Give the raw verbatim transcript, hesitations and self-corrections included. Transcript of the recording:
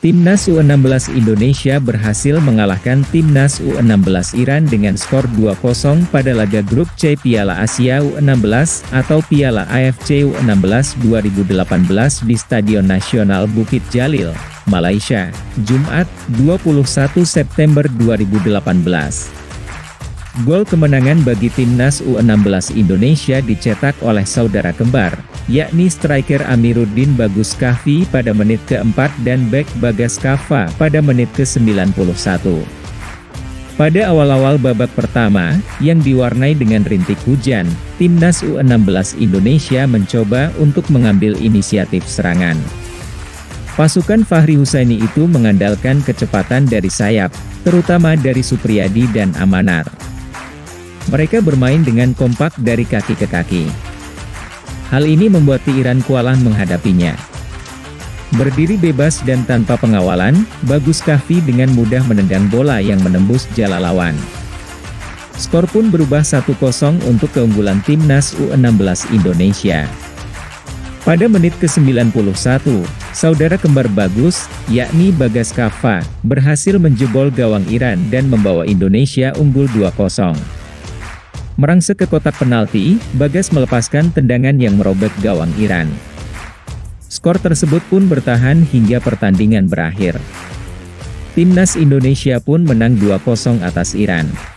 Timnas U enam belas Indonesia berhasil mengalahkan Timnas U enam belas Iran dengan skor dua kosong pada laga grup C Piala Asia U enam belas atau Piala A F C U enam belas dua ribu delapan belas di Stadion Nasional Bukit Jalil, Malaysia, Jumat, dua puluh satu September dua ribu delapan belas. Gol kemenangan bagi Timnas U enam belas Indonesia dicetak oleh saudara kembar, yakni striker Amiruddin Bagus Kahfi pada menit keempat dan bek Bagas Kava pada menit ke sembilan puluh satu. Pada awal-awal babak pertama, yang diwarnai dengan rintik hujan, Timnas U enam belas Indonesia mencoba untuk mengambil inisiatif serangan. Pasukan Fahri Husaini itu mengandalkan kecepatan dari sayap, terutama dari Supriyadi dan Amanar. Mereka bermain dengan kompak dari kaki ke kaki. Hal ini membuat Iran kewalahan menghadapinya. Berdiri bebas dan tanpa pengawalan, Bagus Kahfi dengan mudah menendang bola yang menembus jala lawan. Skor pun berubah satu kosong untuk keunggulan Timnas U enam belas Indonesia. Pada menit ke sembilan puluh satu, saudara kembar Bagus, yakni Bagas Kava, berhasil menjebol gawang Iran dan membawa Indonesia unggul dua kosong. Merangsek ke kotak penalti, Bagas melepaskan tendangan yang merobek gawang Iran. Skor tersebut pun bertahan hingga pertandingan berakhir. Timnas Indonesia pun menang dua kosong atas Iran.